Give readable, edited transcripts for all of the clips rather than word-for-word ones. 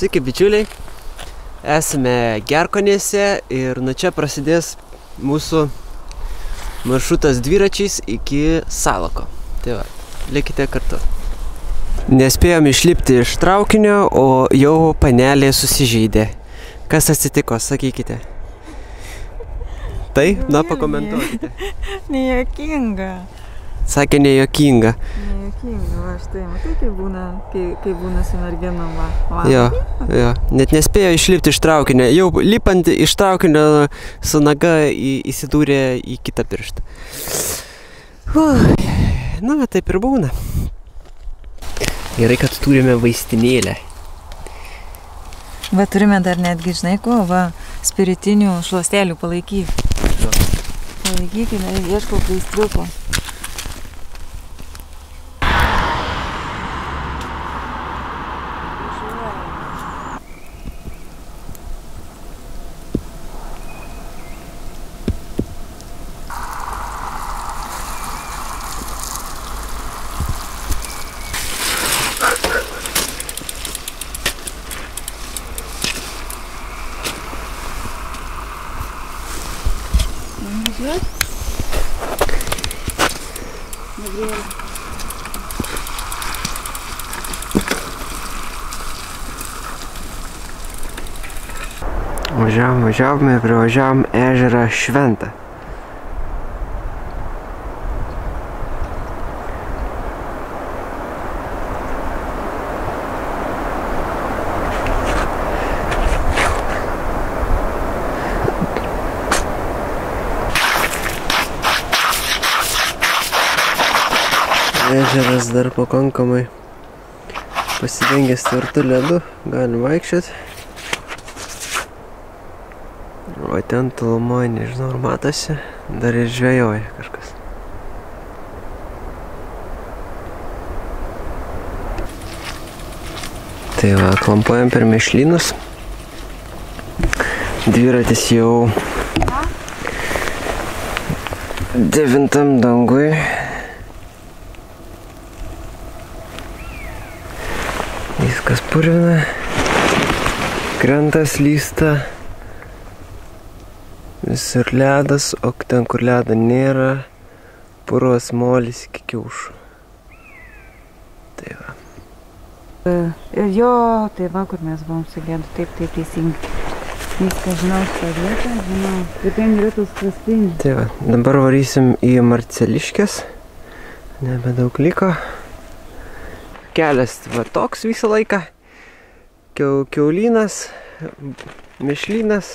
Sveiki, bičiuliai. Esame Gerkonėse ir nuo čia prasidės mūsų maršrutas dviračiais iki Salako. Tai va, likite kartu. Nespėjom išlipti iš traukinio, o jau panelė susižeidė. Kas atsitiko, sakykite. Tai, na, pakomentuokite. Nejuokinga. Sakė nejuokinga. Nejuokinga, va štai, matai, kai būna su merginom, va. Jo. Net nespėjo išlipti iš traukinio. Jau lipant iš traukinio su naga įsidūrė į kitą pirštą. Nu, taip ir būna. Gerai, kad turime vaistinėlę. Va, turime dar netgi, žinai ko, va, spiritinių šluostelių palaikyk. Palaikykime, ieškau pleistriuko. Važiavome, privažiavom ežerą Šventą. Ežeras dar pakankamai pasidengęs tvirtu ledu, galim vaikščioti. O ten tolumoje, nežinau, ar matosi, dar ir žvejoja kažkas. Tai va, klampuojam per mešlynus. Dviratis jau 9 dangui. Viskas purvina, krantas lysta. Visur ledas, o ten, kur ledo nėra, purvas molis iki kiaušų. Tai va. Jo, tai va, kur mes buvom su Gedu, taip teisingai. Viską žinau šitą vietą, žinau. Ir ten yra tos krastinės. Tai va, dabar varysim į Marceliškes. Nebedaug liko. Kelias va toks visą laiką. Kiaulynas, mešlynas.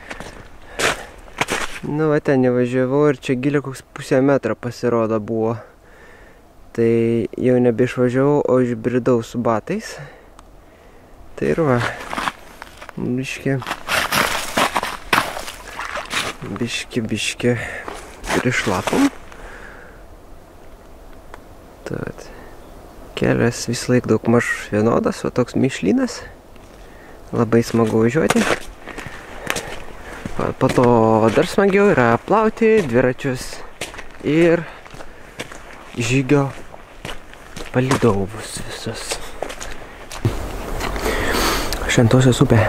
Nu, va ten nevažiavau ir čia gilio koks pusę metro pasirodo buvo. Tai jau nebeišvažiavau, o išbridau su batais. Tai ir va, biški prišlapom. Tad, kelias vis laik daug maž vienodas, o toks mišlynas. Labai smagu važiuoti. Po to dar smagiau yra plauti dviračius ir žygio palydovus visus. Šventosios upė.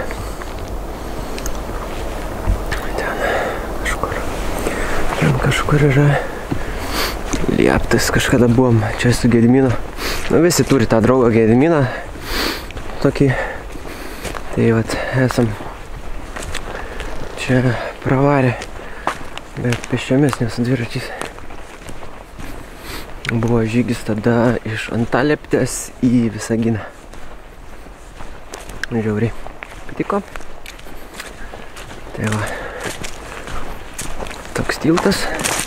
Ten kažkur yra lieptas, kažkada buvom čia su Gediminu. Nu, visi turi tą draugą Gediminą. Tokį. Tai vat esam čia pravarė, bet pėsčiomis, nes su dviračiais. Buvo žygis tada iš Antalieptės į Visaginą. Žiauriai patiko. Tai va, toks tiltas.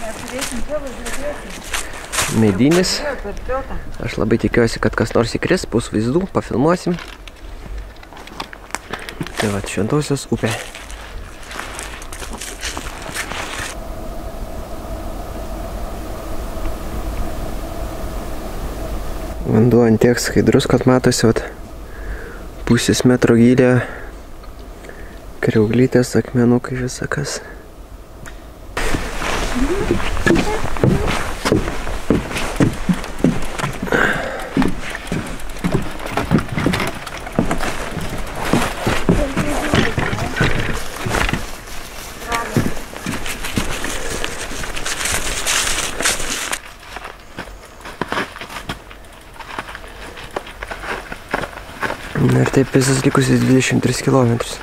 Medinis. Aš labai tikiuosi, kad kas nors įkris, bus vaizdų, pafilmuosim. Tai va, Šventosios upė. Vanduo ant tiek skaidrus, kad matosi vat, pusės metro gylė, kriauglytės, akmenukai, visakas. Ir taip visas likusis 23 kilometrus.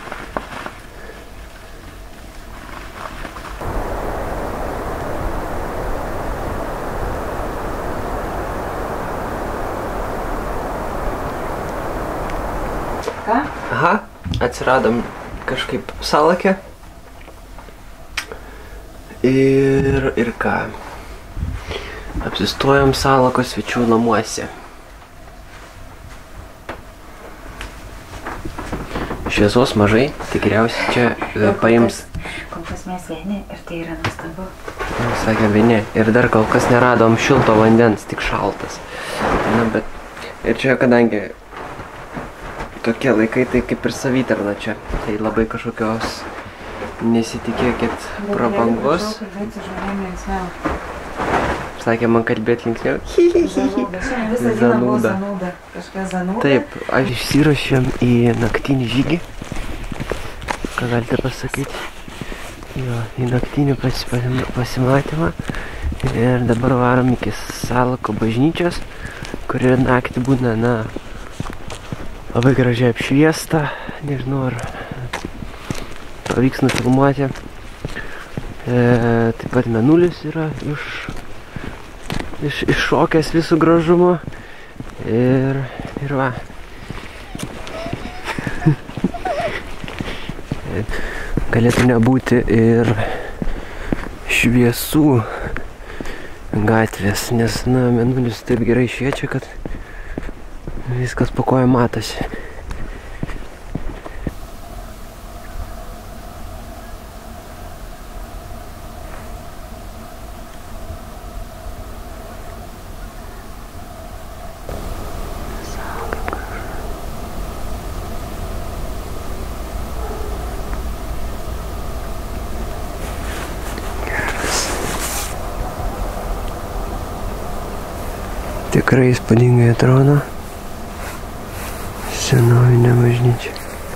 Ką? Aha, atsiradom kažkaip Salake. Ir ką? Apsistojom Salako svečių namuose. Šviesos mažai, tikriausiai čia paims. Kol kas mes vieni ir tai yra nuostabu. Sakė vieni. Ir dar kol kas neradom šilto vandens, tik šaltas. Na, bet ir čia, kadangi tokie laikai, tai kaip ir savitarna čia. Tai labai kažkokios nesitikėkit prabangos. Sakė man kalbėti linksmiau. Zanūda. Taip, aš išsirašėm į naktinį žygį. Ką galite pasakyti? Jo, į naktinį pasimatymą. Ir dabar varom iki Salako bažnyčios, kuri naktį būna, na, labai gražiai apšviesta. Nežinau, ar pavyks nufilmuoti. Taip pat mėnulis yra iššokęs visų gražumo ir va. Galėtų nebūti ir šviesų gatvės, nes, na, mėnulis taip gerai šviečia, kad viskas po kojom matosi. Tikrai įspūdingai atrodo senovinė bažnyčia.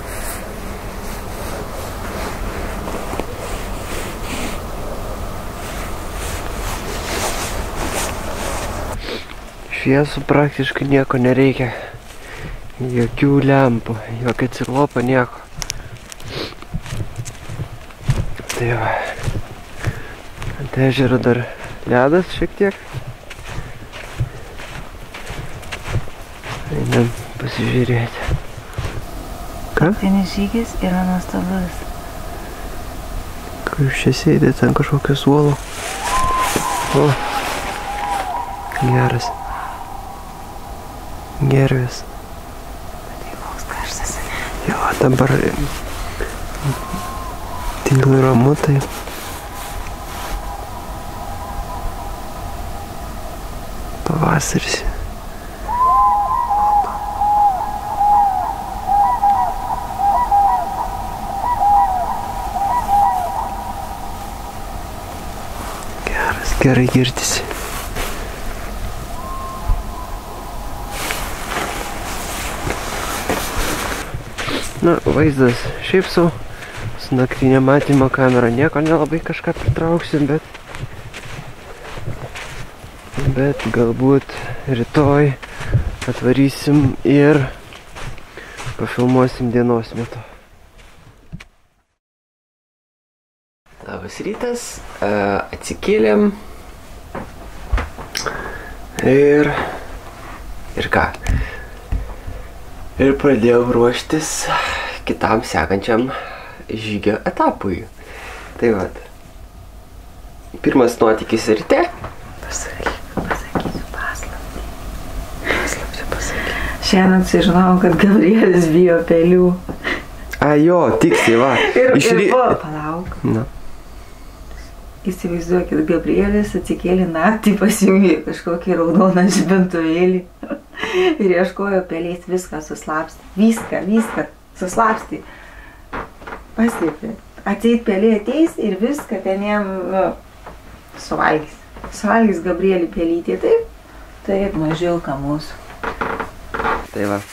Šviesų praktiškai nieko nereikia. Jokių lempų, jokio cilopo, nieko. Tai va. Ant ežero dar ledas šiek tiek. Einam pasižiūrėti. Ką? Naktinis žygis yra nuostabus. Kur jūs čia sėdėte ant kažkokio suolo? O, geras. Gervės. Tai koks karštas. Jo, dabar tylu ramu, tai pavasaris. Gerai girdisi. Na, vaizdas šiaip su naktinė matymo kamera nieko nelabai kažką pritrauksim, bet galbūt rytoj atvarysim ir pafilmuosim dienos metu. Labas rytas, atsikėlėm ir ką? Ir pradėjau ruoštis kitam sekančiam žygio etapui. Tai vat. Pirmas nuotykis ryte. Pasakysiu paslaptį. Paslaptį pasakysiu. Šiandien sužinojau, kad Gabrielis bijo pelių. A, jo, tiksliai, va. Ir palauk. Na. Įsivaizduokit, Gabrielis atsikėlė naktį, pasiėmė kažkokį raudoną žibintuvėlį ir ieškojo pelės, viską suslapstė. Viską suslapstė. Paslėpė. Atseit pelė ateis ir viską ten jam suvalgys. Suvalgys Gabrielį pelytė, taip? Taip, mažilka mūsų. Tai va.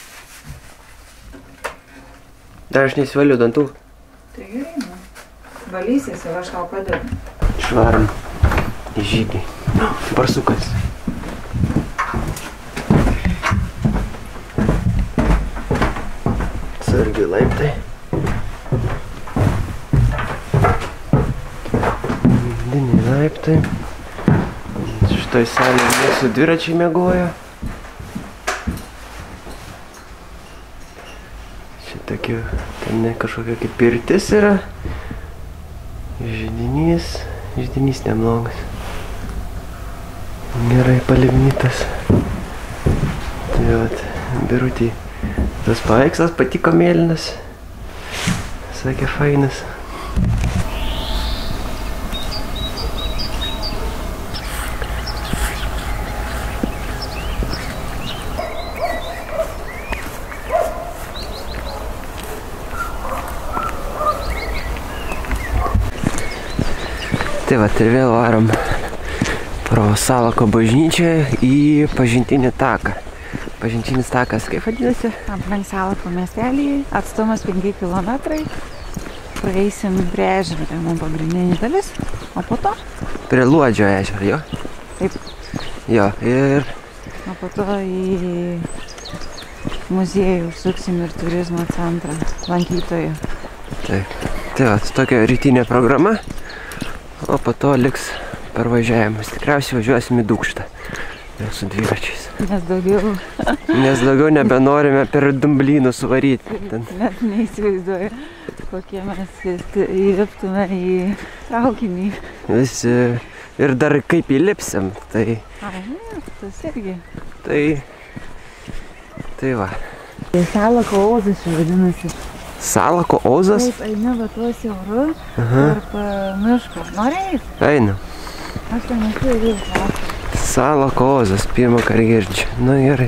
Dar aš nesivaliu dantų. Tai gerai, nu. Valysis ir aš tau padedu. Išvarom į žygį. Barsukas. irgi laiptai. Mediniai laiptai. Šitoj salėje mūsų dviračiai miegojo. Šitokia, ten kažkokia kaip pirtis yra. Židinys neblogas. Gerai palivnytas. Tai vat, Birutį. Tas paveikslas patiko mėlynas. Sakė, fainas. Tai vat, ir vėl varom pro Salako bažnyčią į pažintinį taką. Pažintinis takas, kaip vadinasi? Aplink Salako miestelį, atstumas 5 kilometrai. Praeisim prie ežero, tai mums pagrindinė dalis, o po to? Prie Luodžio ežero, jo? Taip. Jo, ir... O po to į muziejų užsuksim ir turizmo centrą lankytojų. Taip. Tai vat, tokia rytinė programa. O po to liks pervažiavimas. Tikriausiai važiuosim į Dūkštą. Jau su dviračiais. Nes daugiau nebenorime per Dumblynus varyti. Net neįsivaizduoju, kokie mes įliptume į traukinį. Visi. Ir dar kaip įlipsim, tai... Ai, ne, tas irgi. Tai va. Salako ozas čia vadinasi. Salako ozas? Taip, eini va tuo siauru tarp miško. Nori eit? Einu. Aš ten esu ir jau. Salako ozas, pirmą kartą girdžiu. Nu gerai.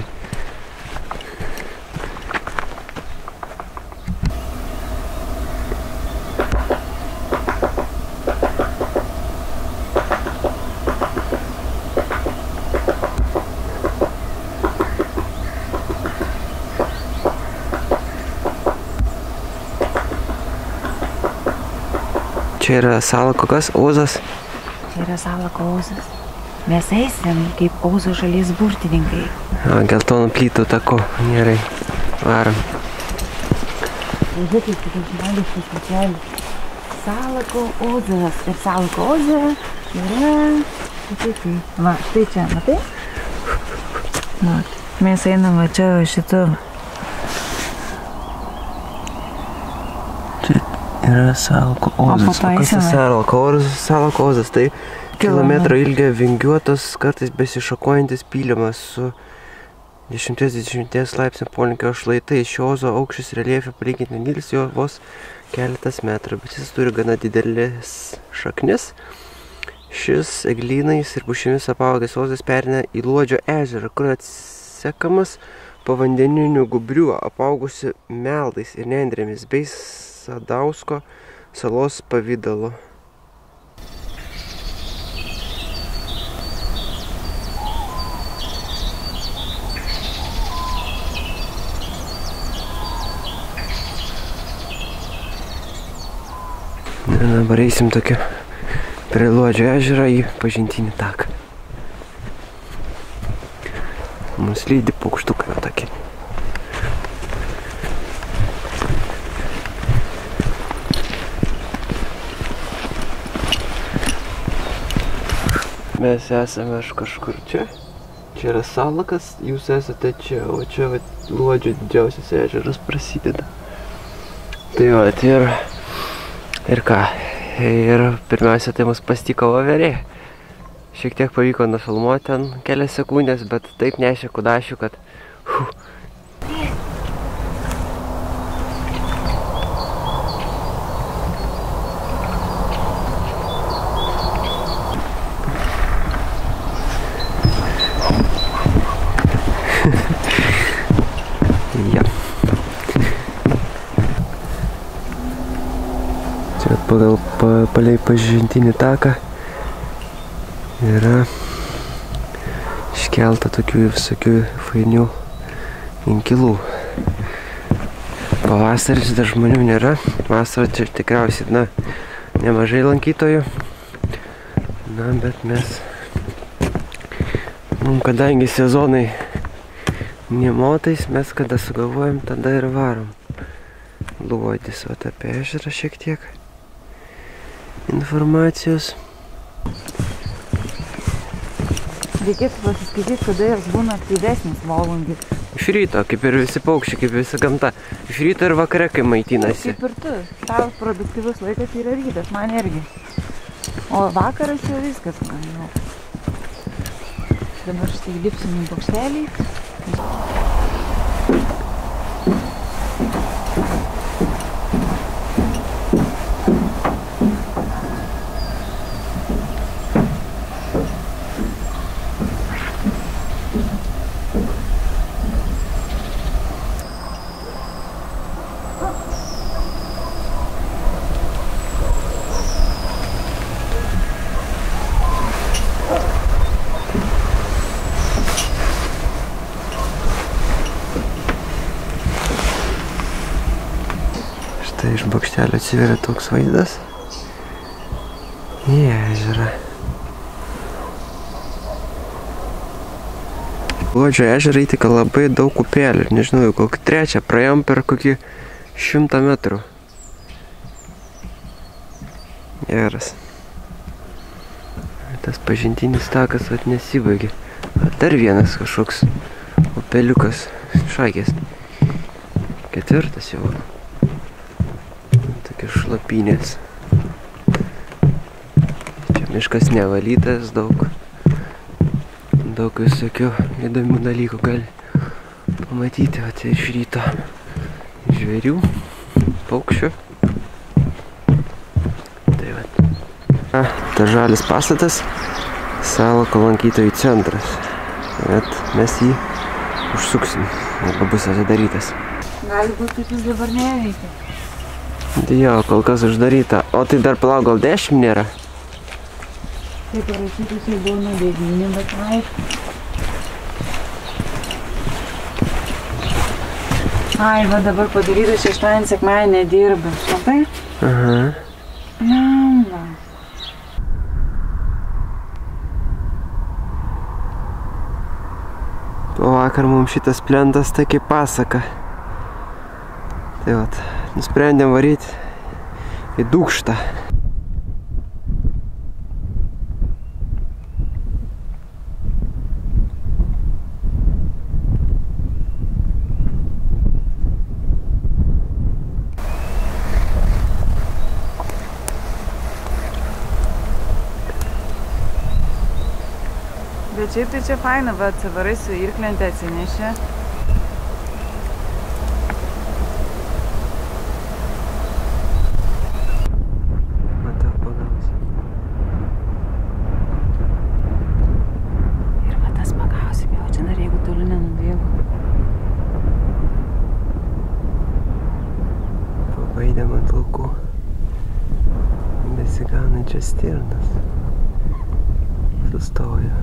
Čia yra Salako kas? Ozas? Čia yra Salako ozas. Mes eisim kaip Ozo šalies burtininkai. Geltonų plytų tako. Gerai. Varom. Žiūrėkit, kaip žmogiškas skaičialis. Salako ozas. Ir Salako oza yra... Va, štai čia, matai? Va, mes einam va čia šitu. Yra Salako ozas. O kas yra Salako ozas? Tai kilometro ilgio vingiuotas, kartais besišakojantis pylimas su 10-20 laipsnių polinkio šlaitais. Šio ozo aukštis reljefe palyginti nedidelis, jo vos keletas metrų, bet jis turi gana didelis šaknis. Šis eglynais ir pušimis apaugęs ozas pereina į Luodžio ežerą, kur atsekamas povandeninių gubrių, apaugusi meldais ir nendrėmis bei Sadausko salos pavidalu. Dabar eisim tokiu prie Luodžio ežerą į pažintinį taką. Mus lydi paukštukai va tokie. Mes esame kažkur čia. Čia yra Salakas, jūs esate čia, o čia va, Luodžio didžiausias ežeras prasideda. Tai va, ir ką? Ir pirmiausia, tai mus pastiko voverė. Šiek tiek pavyko nufilmuoti ten kelias sekundės, bet taip nešė kudašių, kad... Ja. Čia palei pažintinį taką yra iškelta tokių visokių fainių inkilų. Pavasaris dar žmonių nėra. Vasarą čia tikriausiai, nemažai lankytojų. Bet mes, kadangi sezonai nemotais, mes kada sugalvojam, tada ir varom. Luodis, vat apie ežerą šiek tiek informacijos. Reikėtų pasiskaityti, kada jos būna aktyvesnis volungis. Iš ryto, kaip ir visi paukščiai, kaip visa gamta. Iš ryto ir vakare, kai maitinasi. Kaip ir tu. Tavo produktyvus laikas yra rytas, man irgi. O vakaras jau viskas, man jau. Dabar štai lipsim į bokštelį. Štai iš bokštelio atsiveria toks vaizdas į ežerą. Luodžio ežerą įteka labai daug upelių, nežinau, kokį trečią, praėjom per kokį 100 metrų. Geras. Tas pažintinis takas vat nesibaigė. Dar vienas kažkoks upeliukas šakės. 4 jau. Tokios šlapynės. Čia miškas nevalytas, daug visokių įdomių dalykų gali pamatyti. Vat iš ryto žvėrių, paukščių. Tai vat. Tas žalis pastatas Salako lankytojų centras. Bet mes jį užsuksim, arba bus atidarytas. Gali būti, kad jis dabar neveikia. Jo, kol kas uždaryta. O tai dar palauk, gal 10 nėra? Tai parašytus jau buvo nuo 9, bet aišku. Ai, va dabar padarytas šeštadienį, sekmadienį nedirba. Matai? Aha. Jamba. O vakar mums šitas plentas tai kaip pasaka. Tai vat, nusprendėm varyti į Dūkštą. Bet šiaip tai čia faina, va, varai su irklente atsinešė. Matau, pagausiu. Ir va tas pagausim jau, čia dar jeigu toli nenubėgu. Pabaidėm ant laukų besigaunančias stirnas. Sustojo.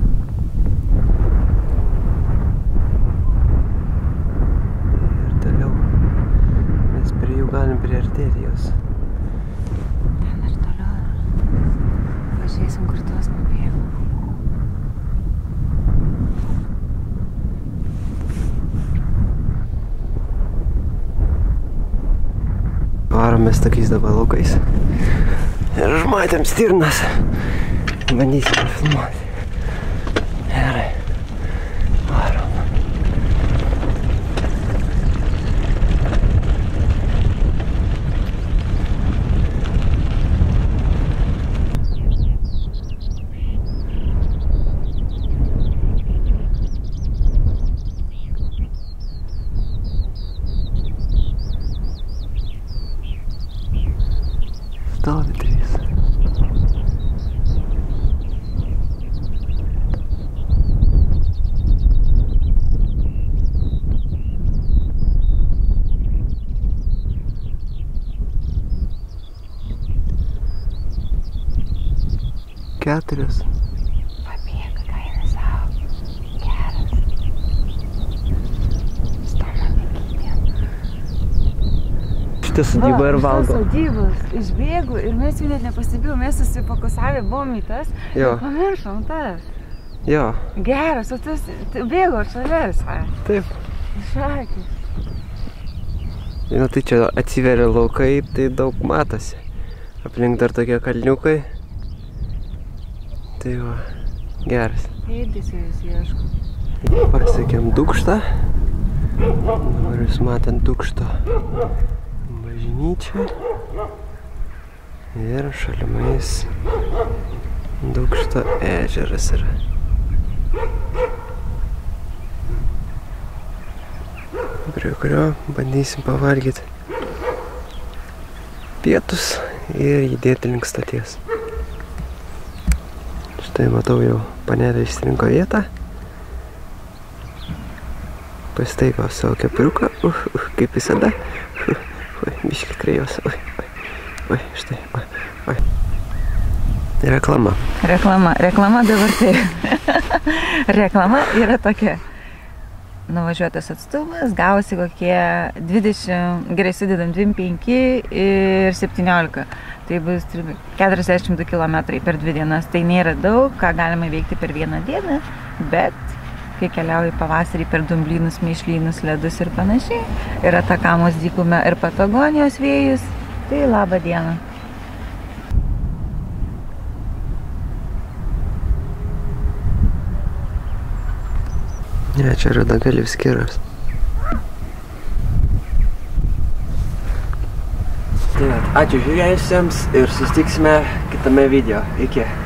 Ir toliau mes prie jų galim priartėti jos. Ten ir toliau. Pažiūrėsim, kur tos nubėgo. Varomės tokiais dabar laukais. Ir užmatėm stirnas. Bandysim filmuoti. Gerai. Varom. Stovi trys. Keturios. Pabėga, kaina savo. Geras. Stoma nekydė. Šitą sodybą ir valgo. Sodybos išbėgu ir mes jų net nepastebėjom, mes susifokusavę buvom į tas Jo. ir pamiršom tas. Jo. Geras, o tas bėgo šalia visai. Taip. Šakis. Nu, tai čia atsiveria laukai, tai daug matosi. Aplink dar tokie kalniukai. Tai va, geras. Ėdėsi jūs ieško. Pasiekėm Dūkštą. Dabar jūs matant Dūkšto bažnyčią. Ir šalimais Dūkšto ežeras yra. Prie kurio bandysim pavalgyti pietus ir judėti link stoties. Štai matau jau panelė išsirinko vietą. Pasitaiko savo kepuriuką, kaip visada. Biški krėjos, štai, Reklama. Reklama dabar tai. Reklama yra tokia. Nuvažiuotas atstumas, gausi kokie 20, gerai sudedam 25 ir 17. Tai bus 42 km per 2 dienas. Tai nėra daug, ką galima veikti per vieną dieną, bet kai keliauji pavasarį per dumblynus, mėšlynus, ledus ir panašiai, ir Atakamos dykumą ir Patagonijos vėjus, tai labą dieną. Ne, čia Rudagalius kiras. Tai ačiū žiūrėjusiems ir susitiksime kitame video. Iki.